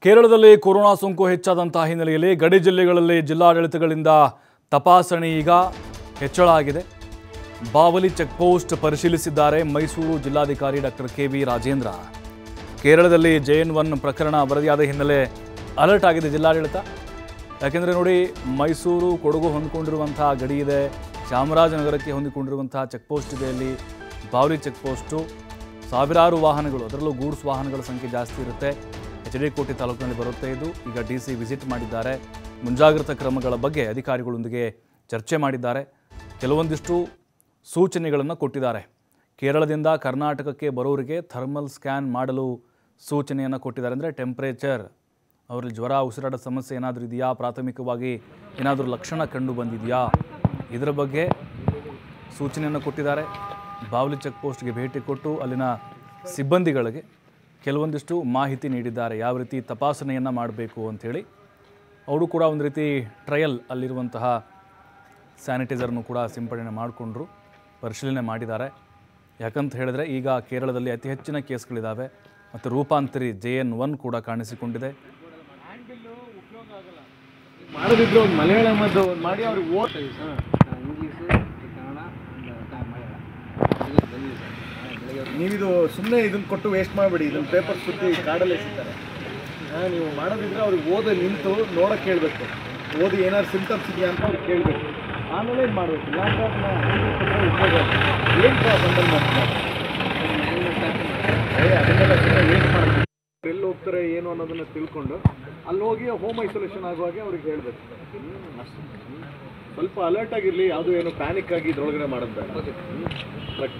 ಕೇರಳದಲ್ಲಿ ಕೊರೋನಾ ಸೋಂಕು ಹೆಚ್ಚಾದಂತಹ ಹಿನ್ನೆಲೆಯಲ್ಲಿ ಗಡಿ ಜಿಲ್ಲೆಗಳಲ್ಲಿ ಜಿಲ್ಲಾಡಳಿತಗಳಿಂದ ತಪಾಸಣೆ ಈಗ ಹೆಚ್ಚಳ ಆಗಿದೆ. ಬಾವಲಿ ಚೆಕ್ಪೋಸ್ಟ್ ಪರಿಶೀಲಿಸಿದ್ದಾರೆ ಮೈಸೂರು ಜಿಲ್ಲಾಧಿಕಾರಿ ಡಾಕ್ಟರ್ ಕೆ.ವಿ. ರಾಜೇಂದ್ರ. ಕೇರಳದಲ್ಲಿ JN1 ಪ್ರಕರಣ ವರದಿಯಾದ ಹಿನ್ನೆಲೆ ಅಲರ್ಟ್ ಆಗಿದೆ ಜಿಲ್ಲಾಡಳಿತ. ಯಾಕೆಂದರೆ ನೋಡಿ, ಮೈಸೂರು ಕೊಡಗು ಹೊಂದಿಕೊಂಡಿರುವಂತಹ ಗಡಿ ಇದೆ, ಚಾಮರಾಜನಗರಕ್ಕೆ ಹೊಂದಿಕೊಂಡಿರುವಂತಹ ಚೆಕ್ಪೋಸ್ಟ್ ಇದೆ. ಅಲ್ಲಿ ಬಾವಲಿ ಚೆಕ್ಪೋಸ್ಟು ಸಾವಿರಾರು ವಾಹನಗಳು, ಅದರಲ್ಲೂ ಗೂಡ್ಸ್ ವಾಹನಗಳ ಸಂಖ್ಯೆ ಜಾಸ್ತಿ ಇರುತ್ತೆ. HD ಕೋಟೆ ತಾಲೂಕಿನಲ್ಲಿ ಬರುತ್ತೆ ಇದು. ಈಗ DC ವಿಸಿಟ್ ಮಾಡಿದ್ದಾರೆ. ಮುಂಜಾಗ್ರತಾ ಕ್ರಮಗಳ ಬಗ್ಗೆ ಅಧಿಕಾರಿಗಳೊಂದಿಗೆ ಚರ್ಚೆ ಮಾಡಿದ್ದಾರೆ. ಕೆಲವೊಂದಿಷ್ಟು ಸೂಚನೆಗಳನ್ನು ಕೊಟ್ಟಿದ್ದಾರೆ. ಕೇರಳದಿಂದ ಕರ್ನಾಟಕಕ್ಕೆ ಬರೋರಿಗೆ ಥರ್ಮಲ್ ಸ್ಕ್ಯಾನ್ ಮಾಡಲು ಸೂಚನೆಯನ್ನು ಕೊಟ್ಟಿದ್ದಾರೆ. ಅಂದರೆ ಟೆಂಪ್ರೇಚರ್, ಅವರಲ್ಲಿ ಜ್ವರ, ಉಸಿರಾಟ ಸಮಸ್ಯೆ ಏನಾದರೂ ಇದೆಯಾ, ಪ್ರಾಥಮಿಕವಾಗಿ ಏನಾದರೂ ಲಕ್ಷಣ ಕಂಡು ಬಂದಿದೆಯಾ, ಇದರ ಬಗ್ಗೆ ಸೂಚನೆಯನ್ನು ಕೊಟ್ಟಿದ್ದಾರೆ. ಬಾವಲಿ ಚೆಕ್ ಪೋಸ್ಟ್ಗೆ ಭೇಟಿ ಕೊಟ್ಟು ಅಲ್ಲಿನ ಸಿಬ್ಬಂದಿಗಳಿಗೆ ಕೆಲವೊಂದಿಷ್ಟು ಮಾಹಿತಿ ನೀಡಿದ್ದಾರೆ, ಯಾವ ರೀತಿ ತಪಾಸಣೆಯನ್ನು ಮಾಡಬೇಕು ಅಂಥೇಳಿ. ಅವರು ಕೂಡ ಒಂದು ರೀತಿ ಟ್ರಯಲ್ ಅಲ್ಲಿರುವಂತಹ ಸ್ಯಾನಿಟೈಸರ್ನು ಕೂಡ ಸಿಂಪಡಣೆ ಮಾಡಿಕೊಂಡ್ರು, ಪರಿಶೀಲನೆ ಮಾಡಿದ್ದಾರೆ. ಯಾಕಂತ ಹೇಳಿದ್ರೆ ಈಗ ಕೇರಳದಲ್ಲಿ ಅತಿ ಹೆಚ್ಚಿನ ಕೇಸ್ಗಳಿದ್ದಾವೆ ಮತ್ತು ರೂಪಾಂತರಿ JN1 ಕೂಡ ಕಾಣಿಸಿಕೊಂಡಿದೆ. ಮಾಡೋದಿದ್ರು ಒಂದು ಮಲಯಾಳಮದ್ದು ಮಾಡಿ ಅವ್ರಿಗೆ ಓದ್ತೀವಿ ನೀವಿದು ಸುಮ್ಮನೆ ಇದನ್ನು ಕೊಟ್ಟು ವೇಸ್ಟ್ ಮಾಡಬೇಡಿ. ಇದನ್ನು ಪೇಪರ್ ಸುತ್ತಿ ಕಾಡಲ್ಲೇ ಸಿಗ್ತಾರೆ. ನೀವು ಮಾಡೋದಿದ್ರೆ ಅವ್ರಿಗೆ ಓದಿ ನಿಂತು ನೋಡೋಕ್ಕೆ ಕೇಳಬೇಕು. ಓದಿ ಏನಾದ್ರು ಸಿಂಟಮ್ಸ್ ಇದೆಯಾ ಅಂತ ಅವ್ರಿಗೆ ಕೇಳಬೇಕು, ಆಮೇಲೆ ಇದು ಮಾಡಬೇಕು. ಏನು ಬಂಡಲ್ ಮಾಡ್ತಾರೆ ಅದನ್ನೆಲ್ಲ ಸುಮ್ಮನೆ ವೇಸ್ಟ್ ಮಾಡಬೇಕು. ಎಲ್ಲಿ ಹೋಗ್ತಾರೆ ಏನು ಅನ್ನೋದನ್ನು ತಿಳ್ಕೊಂಡು ಅಲ್ಲಿ ಹೋಗಿ ಹೋಮ್ ಐಸೋಲೇಷನ್ ಆಗುವಾಗೆ ಅವ್ರಿಗೆ ಹೇಳಬೇಕು. ಸ್ವಲ್ಪ ಅಲರ್ಟ್ ಆಗಿರಲಿ, ಯಾವುದು ಏನು ಪ್ಯಾನಿಕ್ ಆಗಿ ಇದ್ರೊಳಗಡೆ ಮಾಡೋದು ಬೇಡ. ಬಟ್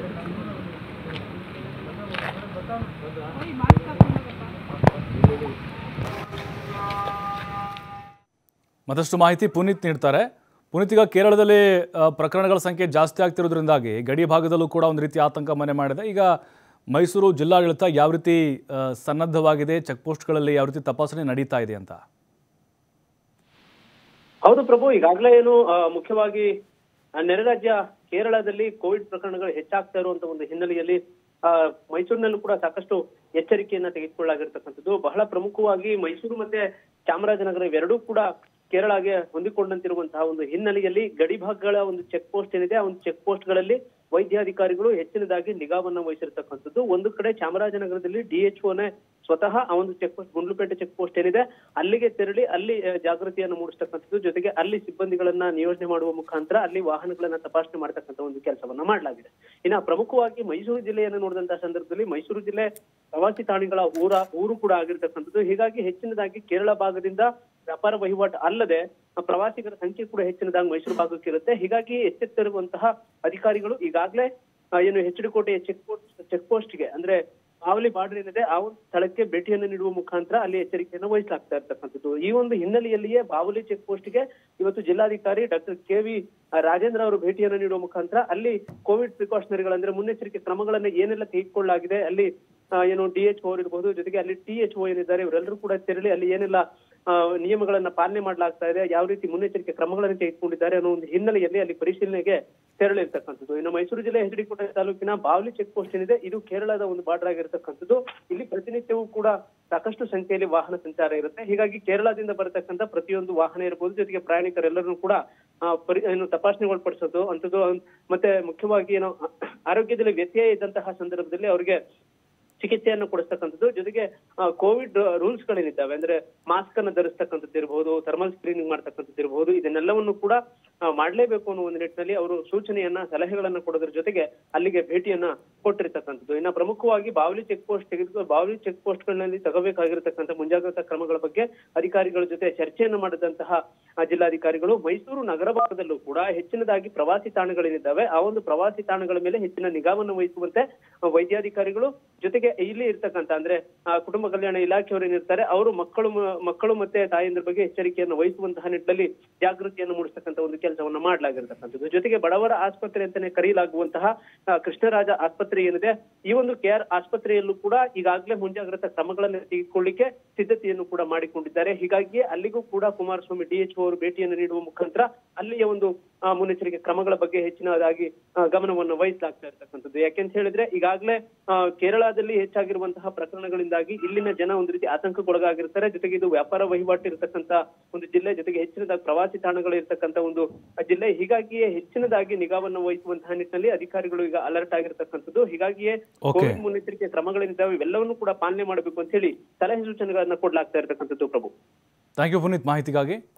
ಮತ್ತಷ್ಟು ಮಾಹಿತಿ ಪುನೀತ್ ನೀಡ್ತಾರೆ. ಪುನೀತ್, ಈಗ ಕೇರಳದಲ್ಲಿ ಪ್ರಕರಣಗಳ ಸಂಖ್ಯೆ ಜಾಸ್ತಿ ಆಗ್ತಿರೋದ್ರಿಂದಾಗಿ ಗಡಿ ಭಾಗದಲ್ಲೂ ಕೂಡ ಒಂದು ರೀತಿ ಆತಂಕ ಮನೆ ಮಾಡಿದೆ. ಈಗ ಮೈಸೂರು ಜಿಲ್ಲಾಡಳಿತ ಯಾವ ರೀತಿ ಸನ್ನದ್ಧವಾಗಿದೆ, ಚೆಕ್ಪೋಸ್ಟ್ಗಳಲ್ಲಿ ಯಾವ ರೀತಿ ತಪಾಸಣೆ ನಡೀತಾ ಇದೆ ಅಂತ? ಹೌದು ಪ್ರಭು, ಈಗಾಗಲೇ ಏನು ಮುಖ್ಯವಾಗಿ ನೆರೆ ರಾಜ್ಯ ಕೇರಳದಲ್ಲಿ ಕೋವಿಡ್ ಪ್ರಕರಣಗಳು ಹೆಚ್ಚಾಗ್ತಾ ಇರುವಂತ ಒಂದು ಹಿನ್ನೆಲೆಯಲ್ಲಿ ಮೈಸೂರಿನಲ್ಲೂ ಕೂಡ ಸಾಕಷ್ಟು ಎಚ್ಚರಿಕೆಯನ್ನ ತೆಗೆದುಕೊಳ್ಳಲಾಗಿರ್ತಕ್ಕಂಥದ್ದು. ಬಹಳ ಪ್ರಮುಖವಾಗಿ ಮೈಸೂರು ಮತ್ತೆ ಚಾಮರಾಜನಗರ ಇವೆರಡೂ ಕೂಡ ಕೇರಳಗೆ ಹೊಂದಿಕೊಂಡಂತಿರುವಂತಹ ಒಂದು ಹಿನ್ನೆಲೆಯಲ್ಲಿ ಗಡಿ ಭಾಗಗಳ ಒಂದು ಚೆಕ್ ಪೋಸ್ಟ್ ಏನಿದೆ, ಆ ಒಂದು ಚೆಕ್ ಪೋಸ್ಟ್ ಗಳಲ್ಲಿ ವೈದ್ಯಾಧಿಕಾರಿಗಳು ಹೆಚ್ಚಿನದಾಗಿ ನಿಗಾವನ್ನ ವಹಿಸಿರ್ತಕ್ಕಂಥದ್ದು. ಒಂದು ಕಡೆ ಚಾಮರಾಜನಗರದಲ್ಲಿ DHOನೇ ಸ್ವತಃ ಆ ಒಂದು check post, Gundlupete check post ಏನಿದೆ ಅಲ್ಲಿಗೆ ತೆರಳಿ ಅಲ್ಲಿ ಜಾಗೃತಿಯನ್ನು ಮೂಡಿಸ್ತಕ್ಕಂಥದ್ದು, ಜೊತೆಗೆ ಅಲ್ಲಿ ಸಿಬ್ಬಂದಿಗಳನ್ನ ನಿಯೋಜನೆ ಮಾಡುವ ಮುಖಾಂತರ ಅಲ್ಲಿ ವಾಹನಗಳನ್ನ ತಪಾಸಣೆ ಮಾಡತಕ್ಕಂಥ ಒಂದು ಕೆಲಸವನ್ನ ಮಾಡಲಾಗಿದೆ. ಇನ್ನ ಪ್ರಮುಖವಾಗಿ ಮೈಸೂರು ಜಿಲ್ಲೆಯನ್ನು ನೋಡಿದಂತಹ ಸಂದರ್ಭದಲ್ಲಿ ಮೈಸೂರು ಜಿಲ್ಲೆ ಪ್ರವಾಸಿ ತಾಣಿಗಳ ಊರು ಕೂಡ ಆಗಿರ್ತಕ್ಕಂಥದ್ದು. ಹೀಗಾಗಿ ಹೆಚ್ಚಿನದಾಗಿ ಕೇರಳ ಭಾಗದಿಂದ ವ್ಯಾಪಾರ ವಹಿವಾಟು ಅಲ್ಲದೆ ಪ್ರವಾಸಿಗರ ಸಂಖ್ಯೆ ಕೂಡ ಹೆಚ್ಚಿನದಾಗಿ ಮೈಸೂರು ಭಾಗಕ್ಕೆ ಇರುತ್ತೆ. ಹೀಗಾಗಿ ಎಚ್ಚೆತ್ತಿರುವಂತಹ ಅಧಿಕಾರಿಗಳು ಈಗಾಗಲೇ ಏನು HD ಕೋಟೆಯ ಚೆಕ್ ಪೋಸ್ಟ್ಗೆ ಅಂದ್ರೆ ಬಾವಲಿ ಬಾರ್ಡರ್ ಏನಿದೆ ಆ ಒಂದು ಸ್ಥಳಕ್ಕೆ ಭೇಟಿಯನ್ನು ನೀಡುವ ಮುಖಾಂತರ ಅಲ್ಲಿ ಎಚ್ಚರಿಕೆಯನ್ನು ವಹಿಸಲಾಗ್ತಾ ಇರ್ತಕ್ಕಂಥದ್ದು. ಈ ಒಂದು ಹಿನ್ನೆಲೆಯಲ್ಲಿಯೇ ಬಾವಲಿ ಚೆಕ್ ಪೋಸ್ಟ್ಗೆ ಇವತ್ತು ಜಿಲ್ಲಾಧಿಕಾರಿ ಡಾಕ್ಟರ್ ಕೆ.ವಿ. ರಾಜೇಂದ್ರ ಅವರು ಭೇಟಿಯನ್ನು ನೀಡುವ ಮುಖಾಂತರ ಅಲ್ಲಿ ಕೋವಿಡ್ ಪ್ರಿಕಾಷನರಿಗಳಂದ್ರೆ ಮುನ್ನೆಚ್ಚರಿಕೆ ಕ್ರಮಗಳನ್ನ ಏನೆಲ್ಲ ತೆಗೆದುಕೊಳ್ಳಲಾಗಿದೆ, ಅಲ್ಲಿ ಏನು DHO ಇರಬಹುದು, ಜೊತೆಗೆ ಅಲ್ಲಿ THO ಏನಿದ್ದಾರೆ ಇವರೆಲ್ಲರೂ ಕೂಡ ತೆರಳಿ ಅಲ್ಲಿ ಏನೆಲ್ಲ ನಿಯಮಗಳನ್ನ ಪಾಲನೆ ಮಾಡಲಾಗ್ತಾ ಇದೆ, ಯಾವ ರೀತಿ ಮುನ್ನೆಚ್ಚರಿಕೆ ಕ್ರಮಗಳನ್ನು ತೆಗೆದುಕೊಂಡಿದ್ದಾರೆ ಅನ್ನೋ ಒಂದು ಹಿನ್ನೆಲೆಯಲ್ಲಿ ಅಲ್ಲಿ ಪರಿಶೀಲನೆಗೆ ತೆರಳಿರ್ತಕ್ಕಂಥದ್ದು. ಇನ್ನು ಮೈಸೂರು ಜಿಲ್ಲೆ HD ಕೋಟೆ ತಾಲೂಕಿನ ಬಾವಲಿ ಚೆಕ್ ಪೋಸ್ಟ್ ಏನಿದೆ ಇದು ಕೇರಳದ ಒಂದು ಬಾರ್ಡರ್ ಆಗಿರ್ತಕ್ಕಂಥದ್ದು. ಇಲ್ಲಿ ಪ್ರತಿನಿತ್ಯವೂ ಕೂಡ ಸಾಕಷ್ಟು ಸಂಖ್ಯೆಯಲ್ಲಿ ವಾಹನ ಸಂಚಾರ ಇರುತ್ತೆ. ಹೀಗಾಗಿ ಕೇರಳದಿಂದ ಬರತಕ್ಕಂಥ ಪ್ರತಿಯೊಂದು ವಾಹನ ಇರಬಹುದು, ಜೊತೆಗೆ ಪ್ರಯಾಣಿಕರೆಲ್ಲರನ್ನು ಕೂಡ ತಪಾಸಣೆಗೊಳಪಡಿಸೋದು ಅಂತದ್ದು. ಮತ್ತೆ ಮುಖ್ಯವಾಗಿ ಏನು ಆರೋಗ್ಯದಲ್ಲಿ ವ್ಯತ್ಯಯ ಇದ್ದಂತಹ ಸಂದರ್ಭದಲ್ಲಿ ಅವರಿಗೆ ಚಿಕಿತ್ಸೆಯನ್ನು ಕೊಡಿಸ್ತಕ್ಕಂಥದ್ದು, ಜೊತೆಗೆ ಕೋವಿಡ್ ರೂಲ್ಸ್ ಗಳೇನಿದ್ದಾವೆ ಅಂದ್ರೆ ಮಾಸ್ಕ್ ಅನ್ನು ಧರಿಸ್ತಕ್ಕಂಥದ್ದು ಇರಬಹುದು, ಥರ್ಮಲ್ ಸ್ಕ್ರೀನಿಂಗ್ ಮಾಡ್ತಕ್ಕಂಥದ್ದು ಇರಬಹುದು, ಇದನ್ನೆಲ್ಲವನ್ನು ಕೂಡ ಮಾಡಲೇಬೇಕು ಅನ್ನೋ ಒಂದು ನಿಟ್ಟಿನಲ್ಲಿ ಅವರು ಸೂಚನೆಯನ್ನ ಸಲಹೆಗಳನ್ನ ಕೊಡೋದ್ರ ಜೊತೆಗೆ ಅಲ್ಲಿಗೆ ಭೇಟಿಯನ್ನ ಕೊಟ್ಟಿರ್ತಕ್ಕಂಥದ್ದು. ಇನ್ನ ಪ್ರಮುಖವಾಗಿ ಬಾವಲಿ ಚೆಕ್ ಪೋಸ್ಟ್ ಗಳಲ್ಲಿ ತಗೋಬೇಕಾಗಿರತಕ್ಕಂಥ ಮುಂಜಾಗ್ರತಾ ಕ್ರಮಗಳ ಬಗ್ಗೆ ಅಧಿಕಾರಿಗಳ ಜೊತೆ ಚರ್ಚೆಯನ್ನು ಮಾಡಿದಂತಹ ಜಿಲ್ಲಾಧಿಕಾರಿಗಳು ಮೈಸೂರು ನಗರ ಭಾಗದಲ್ಲೂ ಕೂಡ ಹೆಚ್ಚಿನದಾಗಿ ಪ್ರವಾಸಿ ತಾಣಗಳೇನಿದ್ದಾವೆ ಆ ಒಂದು ಪ್ರವಾಸಿ ತಾಣಗಳ ಮೇಲೆ ಹೆಚ್ಚಿನ ನಿಗಾವನ್ನು ವಹಿಸುವಂತೆ ವೈದ್ಯಾಧಿಕಾರಿಗಳು, ಜೊತೆಗೆ ಇಲ್ಲಿ ಇರ್ತಕ್ಕಂಥ ಅಂದ್ರೆ ಕುಟುಂಬ ಕಲ್ಯಾಣ ಇಲಾಖೆಯವರು ಏನಿರ್ತಾರೆ ಅವರು ಮಕ್ಕಳು ಮತ್ತೆ ತಾಯಂದ್ರ ಬಗ್ಗೆ ಎಚ್ಚರಿಕೆಯನ್ನು ವಹಿಸುವಂತಹ ನಿಟ್ಟಿನಲ್ಲಿ ಜಾಗೃತಿಯನ್ನು ಮೂಡಿಸ್ತಕ್ಕಂಥ ಒಂದು ಕೆಲಸವನ್ನ ಮಾಡಲಾಗಿರ್ತಕ್ಕಂಥದ್ದು. ಜೊತೆಗೆ ಬಡವರ ಆಸ್ಪತ್ರೆ ಅಂತಾನೆ ಕರೆಯಲಾಗುವಂತಹ ಕೃಷ್ಣರಾಜ ಆಸ್ಪತ್ರೆ ಏನಿದೆ ಈ ಒಂದು KR ಆಸ್ಪತ್ರೆಯಲ್ಲೂ ಕೂಡ ಈಗಾಗಲೇ ಮುಂಜಾಗ್ರತಾ ಕ್ರಮಗಳನ್ನು ತೆಗೆದುಕೊಳ್ಳಿಕ್ಕೆ ಸಿದ್ಧತೆಯನ್ನು ಕೂಡ ಮಾಡಿಕೊಂಡಿದ್ದಾರೆ. ಹೀಗಾಗಿ ಅಲ್ಲಿಗೂ ಕೂಡ ಕುಮಾರಸ್ವಾಮಿ DHO ಅವರು ಭೇಟಿಯನ್ನು ನೀಡುವ ಮುಖಾಂತರ ಅಲ್ಲಿಯ ಒಂದು ಮುನ್ನೆಚ್ಚರಿಕೆ ಕ್ರಮಗಳ ಬಗ್ಗೆ ಹೆಚ್ಚಿನದಾಗಿ ಗಮನವನ್ನು ವಹಿಸಲಾಗ್ತಾ ಇರ್ತಕ್ಕಂಥದ್ದು. ಯಾಕೆಂತ ಹೇಳಿದ್ರೆ ಈಗಾಗಲೇ ಕೇರಳದಲ್ಲಿ ಹೆಚ್ಚಾಗಿರುವಂತಹ ಪ್ರಕರಣಗಳಿಂದಾಗಿ ಇಲ್ಲಿನ ಜನ ಒಂದು ರೀತಿ ಆತಂಕಕ್ಕೊಳಗಾಗಿರ್ತಾರೆ. ಜೊತೆಗೆ ಇದು ವ್ಯಾಪಾರ ವಹಿವಾಟು ಇರತಕ್ಕಂತ ಒಂದು ಜಿಲ್ಲೆ, ಜೊತೆಗೆ ಹೆಚ್ಚಿನದಾಗಿ ಪ್ರವಾಸಿ ತಾಣಗಳು ಇರತಕ್ಕಂತ ಒಂದು ಜಿಲ್ಲೆ. ಹೀಗಾಗಿಯೇ ಹೆಚ್ಚಿನದಾಗಿ ನಿಗಾವನ್ನು ವಹಿಸುವಂತಹ ನಿಟ್ಟಿನಲ್ಲಿ ಅಧಿಕಾರಿಗಳು ಈಗ ಅಲರ್ಟ್ ಆಗಿರ್ತಕ್ಕಂಥದ್ದು. ಹೀಗಾಗಿಯೇ ಕೋವಿಡ್ ಮುನ್ನೆಚ್ಚರಿಕೆ ಕ್ರಮಗಳೇನಿದ್ದಾವೆ ಇವೆಲ್ಲವನ್ನು ಕೂಡ ಪಾಲನೆ ಮಾಡಬೇಕು ಅಂತ ಹೇಳಿ ಸಲಹೆ ಸೂಚನೆಗಳನ್ನ ಕೊಡ್ಲಾಗ್ತಾ ಇರತಕ್ಕಂಥದ್ದು. ಪ್ರಭು, ಥ್ಯಾಂಕ್ ಯು ಪುನೀತ್ ಮಾಹಿತಿಗಾಗಿ.